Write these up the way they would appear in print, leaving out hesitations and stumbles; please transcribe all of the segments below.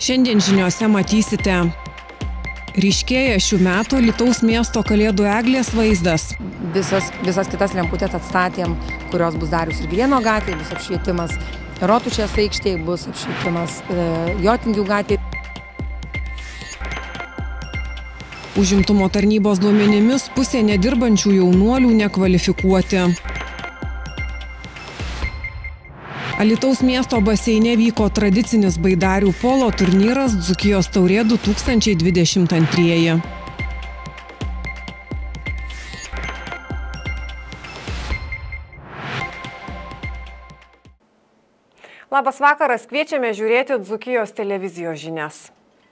Šiandien žiniose matysite. Ryškėja šių metų Alytaus miesto kalėdų eglės vaizdas. Visas kitas lemputės atstatėm, kurios bus Dariaus ir Girėno gatvėje, bus apšvietimas Rotušės aikštėje, bus apšvietimas Jotingių gatvėje. Užimtumo tarnybos duomenimis pusė nedirbančių jaunuolių nekvalifikuoti. Alytaus miesto baseine vyko tradicinis baidarių polo turnyras Dzūkijos taurė 2022. Labas vakaras, kviečiame žiūrėti Dzūkijos televizijos žinias.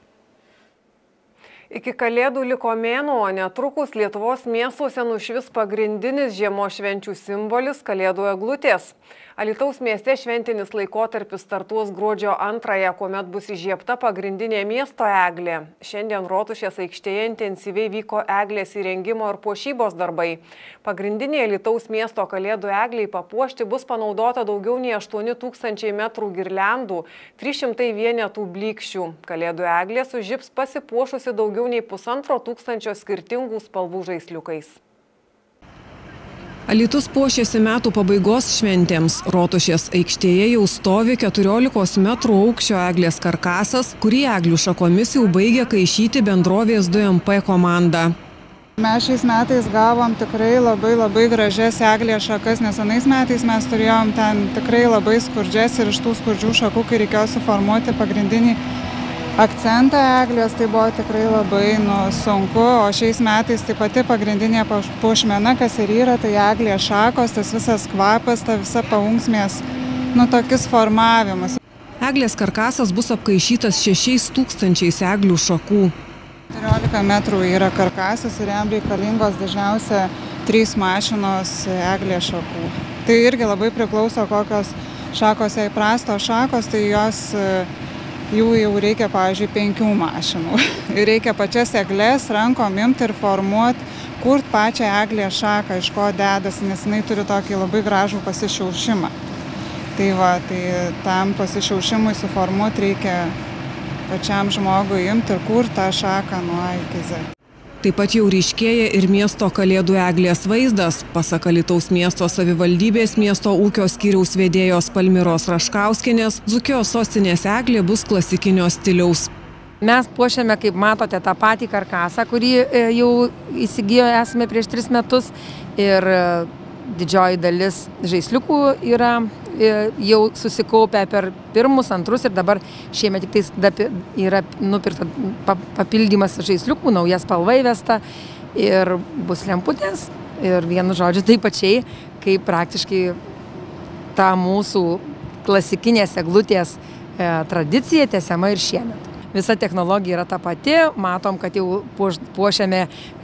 Iki kalėdų liko mėnuo, o netrukus Lietuvos miestuose nušvis pagrindinis žiemos švenčių simbolis kalėdų eglutės. Alytaus mieste šventinis laikotarpis startuos gruodžio 2, kuomet bus įžiebta pagrindinė miesto eglė. Šiandien Rotušės aikštėje intensyviai vyko eglės įrengimo ir puošybos darbai. Pagrindinė Alytaus miesto kalėdų egliai papuošti bus panaudota daugiau nei 8000 metrų girliandų, 300 vienetų blykščių. Kalėdų eglė sužibs pasipuošusi daugiau nei 1500 skirtingų spalvų žaisliukais. Alytus puošiasi metų pabaigos šventėms. Rotušės aikštėje jau stovi 14 metrų aukščio eglės karkasas, kurį eglių šakomis jau baigia kaišyti bendrovės 2MP komanda. Mes šiais metais gavom tikrai labai gražias eglės šakas, nes anais metais mes turėjom ten tikrai labai skurdžias ir iš tų skurdžių šakų, kai reikėjo suformuoti pagrindinį akcentą eglės, tai buvo tikrai labai sunku, o šiais metais tai pati pagrindinė puošmena, kas ir yra, tai eglės šakos, tas visas kvapas, ta visa paunksmės, tokis formavimas. Eglės karkasas bus apkaišytas 6000 eglių šakų. 14 metrų yra karkasas ir jam reikalingos dažniausia 3 mašinos eglės šakų. Tai irgi labai priklauso, kokios šakos, jei prastos šakos, tai jų jau reikia, pavyzdžiui, 5 mašinų. Reikia pačias eglės rankom imti ir formuoti, kurt pačią eglės šaką, iš ko dedasi, nes jinai turi tokį labai gražų pasišiaušimą. Tai tam pasišiaušimui suformuoti reikia pačiam žmogui imti ir kurt tą šaką nuo A iki Z. Taip pat jau ryškėja ir miesto kalėdų eglės vaizdas. Pasak Alytaus miesto savivaldybės miesto ūkio skyriaus vedėjos Palmiros Raškauskienės, Dzūkijos sostinės eglė bus klasikinio stiliaus. Mes puošiame, kaip matote, tą patį karkasą, kurį jau įsigijo esame prieš 3 metus ir didžioji dalis žaisliukų yra jau susikaupę per 1, 2 ir dabar šiemet tik yra nupirkta papildymas žaisliukų, nauja spalva įvesta ir bus lemputės ir vienu žodžiu taip pačiai, kaip praktiškai ta mūsų klasikinės eglutės tradicija tęsiama ir šiemet. Visa technologija yra ta pati, matom, kad jau puošiame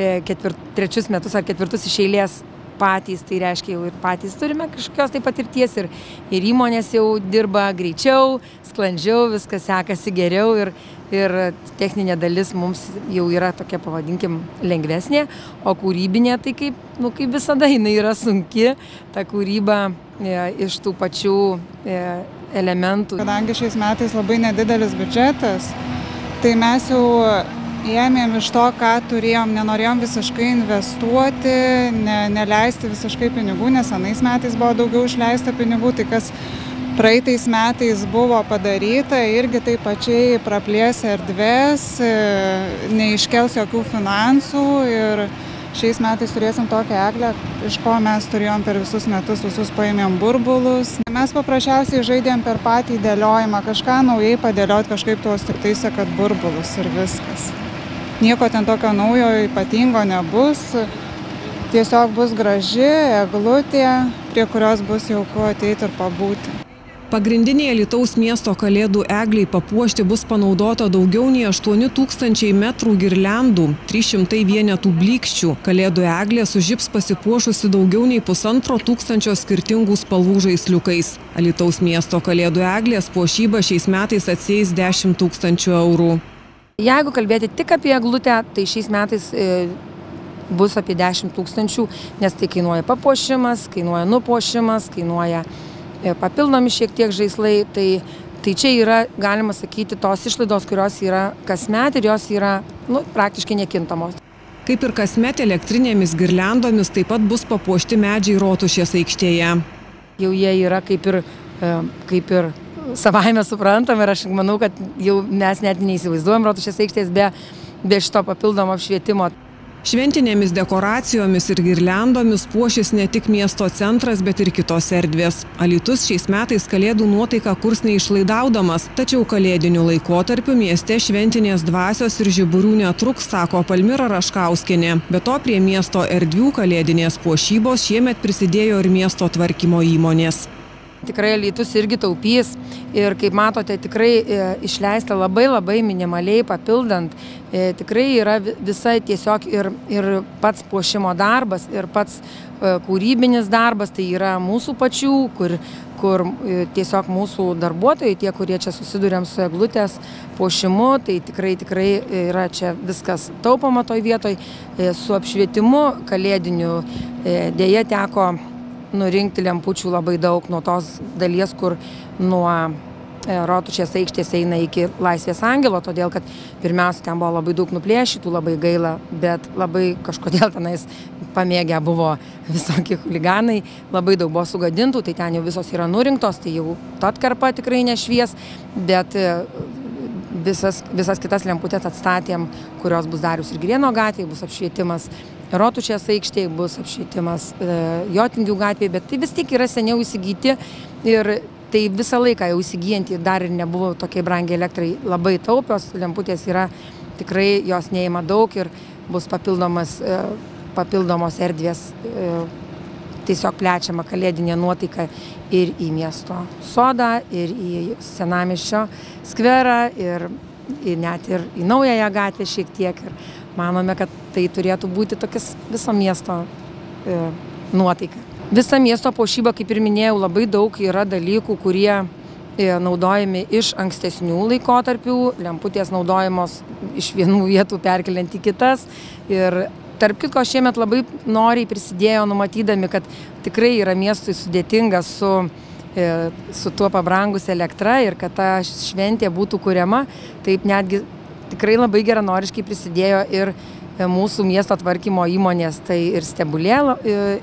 3 metus ar 4 iš eilės patys, tai reiškia jau ir patys turime kažkokios taip patirties ir įmonės jau dirba greičiau, sklandžiau, viskas sekasi geriau ir techninė dalis mums jau yra tokia, pavadinkim, lengvesnė, o kūrybinė tai kaip visada jinai yra sunki, ta kūryba iš tų pačių elementų. Kadangi šiais metais labai nedidelis biudžetas, tai mes jau ėmėm iš to, ką turėjom, nenorėjom visiškai investuoti, neleisti visiškai pinigų, nes anais metais buvo daugiau išleista pinigų, tai kas praeitais metais buvo padaryta, irgi taip pačiai praplės erdvės, neiškels jokių finansų ir šiais metais turėsim tokią eglę, iš ko mes turėjom per visus metus, visus paėmėm burbulus. Mes paprasčiausiai žaidėm per patį dėliojimą, kažką naujai padėlioti, kažkaip tuos tik taisė, kad burbulus ir viskas. Nieko ten tokio naujo ypatingo nebus, tiesiog bus graži eglutė, prie kurios bus jauku ateiti ir pabūti. Pagrindinėje Alytaus miesto kalėdų egliai papuošti bus panaudota daugiau nei 8000 metrų girliandų, 300 vienetų blykščių. Kalėdų eglė sužibs pasipuošusi daugiau nei 1500 skirtingų spalvų žaisliukais. Alytaus miesto kalėdų eglės puošyba šiais metais atsieis 10 000 eurų. Jeigu kalbėti tik apie eglutę, tai šiais metais bus apie 10 000, nes tai kainuoja papuošimas, kainuoja nupuošimas, kainuoja papildomi šiek tiek žaislai, tai Tai čia yra, galima sakyti, tos išlaidos, kurios yra kasmet ir jos yra praktiškai nekintamos. Kaip ir kasmet elektrinėmis girliandomis taip pat bus papuošti medžiai Rotušės aikštėje. Jau jie yra kaip ir savaime suprantam ir aš manau, kad jau mes net neįsivaizduojam Rotušės aikštės be šito papildomo apšvietimo. Šventinėmis dekoracijomis ir girliandomis puošis ne tik miesto centras, bet ir kitos erdvės. Alytus šiais metais kalėdų nuotaiką kurs neišlaidaudamas, tačiau kalėdiniu laikotarpiu mieste šventinės dvasios ir žiburių netruks, sako Palmira Raškauskienė. Be to prie miesto erdvių kalėdinės puošybos šiemet prisidėjo ir miesto tvarkymo įmonės. Tikrai Alytus irgi taupys ir, kaip matote, tikrai išleista labai minimaliai papildant. Tikrai yra visa tiesiog ir pats puošimo darbas, ir pats kūrybinis darbas, tai yra mūsų pačių, kur tiesiog mūsų darbuotojai, tie, kurie čia susiduriam su eglutės puošimu, tai tikrai yra čia viskas taupoma toj vietoj. Su apšvietimu kalėdiniu dėja teko nurinkti lempučių labai daug nuo tos dalies, kur nuo Rotušės aikštės eina iki Laisvės angelo, todėl kad pirmiausia ten buvo labai daug nuplėšytų, labai gaila, bet labai kažkodėl tenais pamėgę buvo visokie chuliganai, labai daug buvo sugadintų, tai ten jau visos yra nurinktos, tai jau ta atkarpa tikrai nešvies, bet visas kitas lemputės atstatėm, kurios bus Dariaus ir Girėno gatvėje, bus apšvietimas Rotušės aikštėje, bus apšvietimas Jotingių gatvėje, bet tai vis tik yra seniau įsigyti ir tai visą laiką jau įsigyjant dar ir nebuvo tokiai brangiai elektrai labai taupios, lemputės yra tikrai, jos neima daug ir bus papildomos erdvės, tiesiog plečiama kalėdinė nuotaika ir į miesto sodą, ir į Senamiesčio skverą, ir net ir į Naująją gatvę šiek tiek. Ir manome, kad tai turėtų būti tokias viso miesto nuotaika. Visa miesto puošyba, kaip ir minėjau, labai daug yra dalykų, kurie naudojami iš ankstesnių laikotarpių, lemputės naudojamos iš vienų vietų perkeliant į kitas. Ir tarp kitko šiemet labai noriai prisidėjo, numatydami, kad tikrai yra miestui sudėtinga su tuo pabrangus elektra ir kad ta šventė būtų kuriama, taip netgi tikrai labai geranoriškai prisidėjo ir mūsų miesto tvarkymo įmonės, tai ir Stebulė,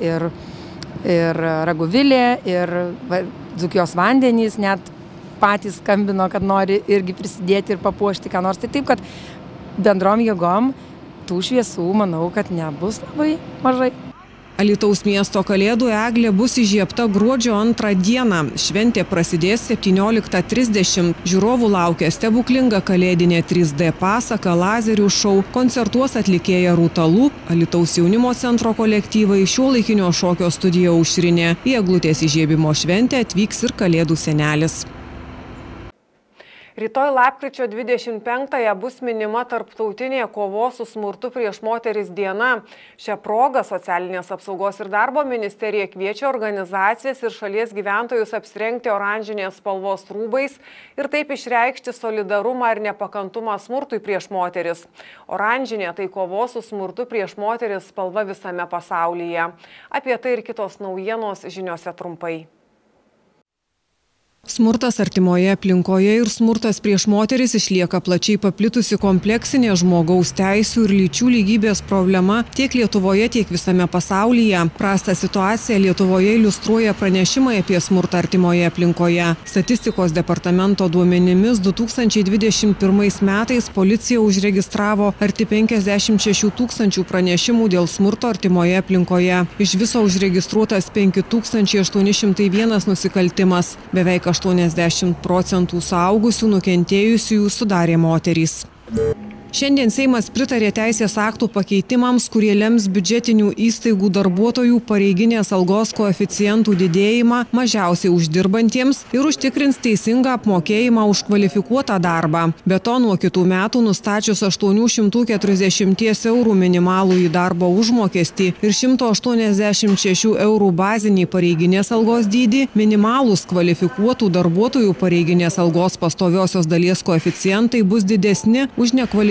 ir Raguvilė, ir Dzūkijos vandenys net patys skambino, kad nori irgi prisidėti ir papuošti ką nors. Tai taip, kad bendrom jėgom tų šviesų, manau, kad nebus labai mažai. Alytaus miesto kalėdų eglė bus įžiebta gruodžio 2 dieną. Šventė prasidės 17:30. Žiūrovų laukia stebuklinga kalėdinė 3D pasaka, lazerių šou, koncertuos atlikėja Rūta Lūp, Alytaus jaunimo centro kolektyvai, šiuolaikinio šokio studija Aušrinė. Į eglutės įžiebimo šventę atvyks ir kalėdų senelis. Rytoj lapkričio 25-ąją bus minima tarptautinė kovos su smurtu prieš moteris diena. Šią progą Socialinės apsaugos ir darbo ministerija kviečia organizacijas ir šalies gyventojus apsirengti oranžinės spalvos rūbais ir taip išreikšti solidarumą ir nepakantumą smurtui prieš moteris. Oranžinė tai kovos su smurtu prieš moteris spalva visame pasaulyje. Apie tai ir kitos naujienos žiniose trumpai. Smurtas artimoje aplinkoje ir smurtas prieš moteris išlieka plačiai paplitusi kompleksinė žmogaus teisių ir lyčių lygybės problema tiek Lietuvoje, tiek visame pasaulyje. Prastą situaciją Lietuvoje iliustruoja pranešimai apie smurtą artimoje aplinkoje. Statistikos departamento duomenimis 2021 metais policija užregistravo arti 56 000 pranešimų dėl smurto artimoje aplinkoje. Iš viso užregistruotas 5801 nusikaltimas. Beveik 80% suaugusių nukentėjusiųjų sudarė moterys. Šiandien Seimas pritarė teisės aktų pakeitimams, kurie lems biudžetinių įstaigų darbuotojų pareiginės algos koeficientų didėjimą mažiausiai uždirbantiems ir užtikrins teisingą apmokėjimą už kvalifikuotą darbą. Be to, nuo kitų metų nustačius 840 eurų minimalųjį darbo užmokestį ir 186 eurų bazinį pareiginės algos dydį, minimalūs kvalifikuotų darbuotojų pareiginės algos pastoviosios dalies koeficientai bus didesni už nekvalifikuotą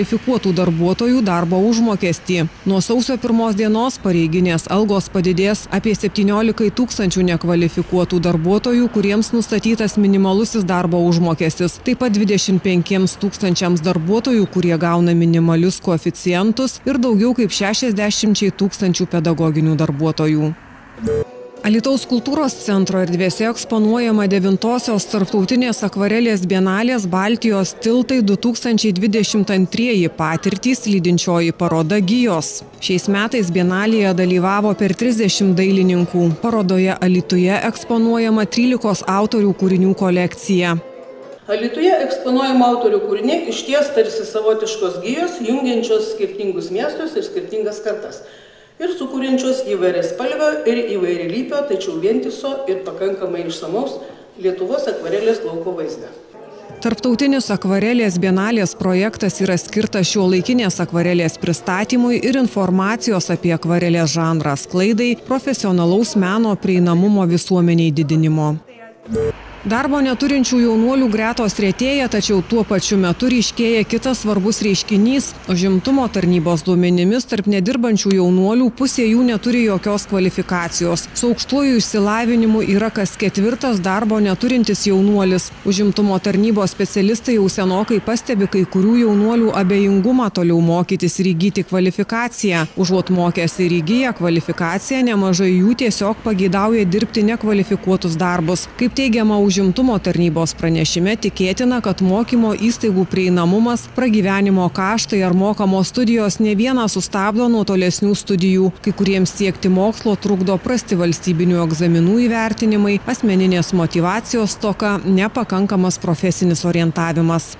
nekvalifikuotų darbuotojų darbo užmokestį. Nuo sausio 1 dienos pareiginės algos padidės apie 17 000 nekvalifikuotų darbuotojų, kuriems nustatytas minimalusis darbo užmokestis. Taip pat 25 000 darbuotojų, kurie gauna minimalius koeficientus ir daugiau kaip 60 000 pedagoginių darbuotojų. Alytaus kultūros centro erdvėse eksponuojama 9-osios tarptautinės akvarelės bienalės Baltijos tiltai 2022 patirtys lydinčioji paroda Gijos. Šiais metais bienalėje dalyvavo per 30 dailininkų. Parodoje Alytuje eksponuojama 13 autorių kūrinių kolekcija. Alytuje eksponuojama autorių kūriniai išties tarsi savotiškos gijos, jungiančios skirtingus miestus ir skirtingas kartas. Ir sukūrenčios įvairiaspalvio ir įvairialypio, tačiau vientiso ir pakankamai išsamaus Lietuvos akvarelės lauko vaizdą. Tarptautinis akvarelės bienalės projektas yra skirtas šiuolaikinės akvarelės pristatymui ir informacijos apie akvarelės žanrą sklaidai, profesionalaus meno prieinamumo visuomeniai didinimo. Darbo neturinčių jaunuolių gretos retėja, tačiau tuo pačiu metu ryškėja kitas svarbus reiškinys. Užimtumo tarnybos duomenimis tarp nedirbančių jaunuolių pusė jų neturi jokios kvalifikacijos. Su aukštuoju išsilavinimu yra kas 4 darbo neturintis jaunuolis. Užimtumo tarnybos specialistai jau senokai pastebi kai kurių jaunuolių abejingumą toliau mokytis ir įgyti kvalifikaciją. Užuot mokęsi ir įgyję kvalifikaciją, nemažai jų tiesiog pageidauja dirbti nekvalifikuotus darbus. Kaip teigiama Užimtumo tarnybos pranešime, tikėtina, kad mokymo įstaigų prieinamumas, pragyvenimo kaštai ar mokamos studijos ne vieną sustabdo nuo tolesnių studijų. Kai kuriems siekti mokslo trukdo prasti valstybinių egzaminų įvertinimai, asmeninės motyvacijos stoka, nepakankamas profesinis orientavimas.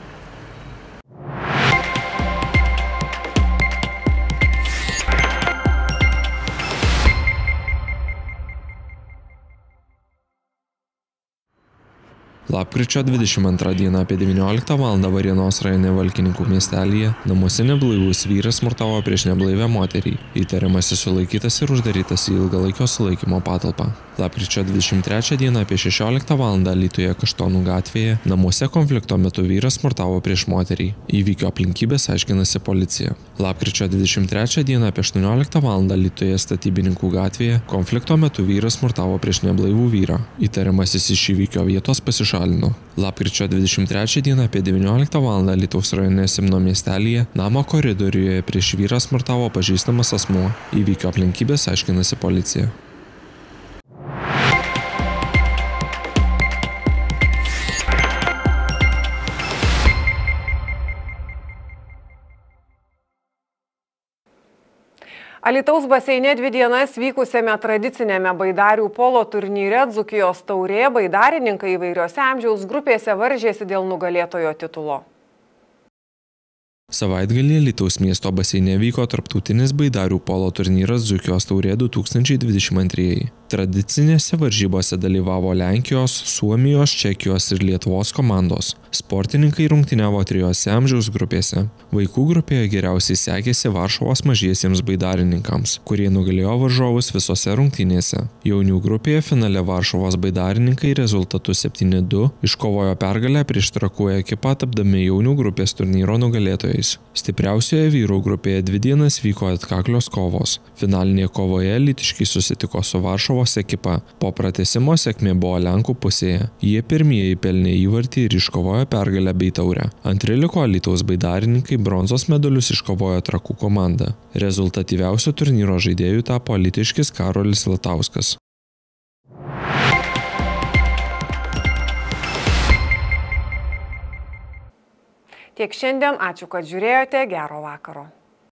Lapkričio 22 dieną apie 19 val. Varėnos rajone Valkininkų miestelyje namuose neblaivus vyras smurtavo prieš neblaivę moterį. Įtariamasis sulaikytas ir uždarytas į ilgalaikio sulaikymo patalpą. Lapkričio 23 dieną apie 16 val. Alytuje Kaštonų gatvėje namuose konflikto metu vyras smurtavo prieš moterį. Įvykio aplinkybės aiškinasi policija. Lapkričio 23 dieną apie 18 val. Alytuje Statybininkų gatvėje konflikto metu vyras smurtavo prieš neblaivų vyrą. Įtariamasis iš įvykio vietos pasišalino. Lapkričio 23 dieną apie 19 val. Alytaus rajone Simno miestelyje namo koridoriuje prieš vyrą smurtavo pažįstamas asmuo. Įvykio aplinkybės aiškinasi policija. Alytaus baseine 2 dienas vykusiame tradicinėme baidarių polo turnyre Dzūkijos taurė baidarininkai įvairiose amžiaus grupėse varžėsi dėl nugalėtojo titulo. Savaitgalį Alytaus miesto baseine vyko tarptautinis baidarių polo turnyras Dzūkijos taurė 2022. Tradicinėse varžybose dalyvavo Lenkijos, Suomijos, Čekijos ir Lietuvos komandos. Sportininkai rungtyniavo 3 amžiaus grupėse. Vaikų grupėje geriausiai sekėsi Varšuvos mažiesiems baidarininkams, kurie nugalėjo varžovus visose rungtynėse. Jaunių grupėje finale Varšuvos baidarininkai rezultatu 7-2 iškovojo pergalę prieš Trakų ekipą, tapdami jaunių grupės turnyro nugalėtojais. Stipriausioje vyrų grupėje 2 dienas vyko atkaklios kovos. Finalinėje kovoje alytiškiai susitiko su Varšuvos ekipa. Po pratęsimo sėkmė buvo Lenkų pusėje. Jie pirmieji pelnė įvartį ir iškovojo pergalę bei taurę. Antri liko Alytaus baidarininkai, bronzos medalius iškovojo Trakų komanda. Rezultatyviausiu turnyro žaidėjų tapo alytiškis Karolis Latauskas. Tiek šiandien, ačiū, kad žiūrėjote, gero vakaro.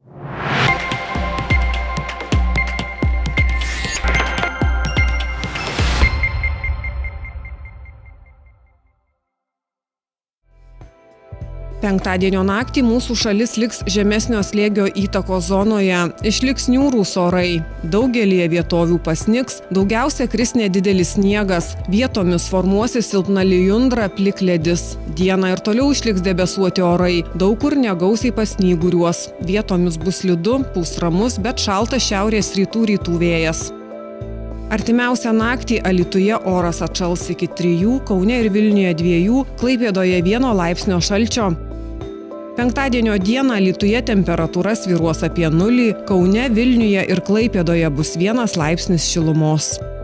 Penktadienio naktį mūsų šalis liks žemesnio slėgio įtakos zonoje. Išliks niūrūs orai. Daugelyje vietovių pasnigs, daugiausia kris nedidelis sniegas. Vietomis formuosis silpna lijundra, plikledis. Dieną ir toliau išliks debesuoti orai. Daug kur negausiai pasnyguriuos. Vietomis bus slidu, pūs ramus, bet šaltas šiaurės rytų vėjas. Artimiausią naktį Alytuje oras atšals iki 3, Kaune ir Vilniuje 2, Klaipėdoje 1 laipsnio šalčio. Penktadienio dieną Alytuje temperatūra svyruos apie 0, Kaune, Vilniuje ir Klaipėdoje bus 1 laipsnis šilumos.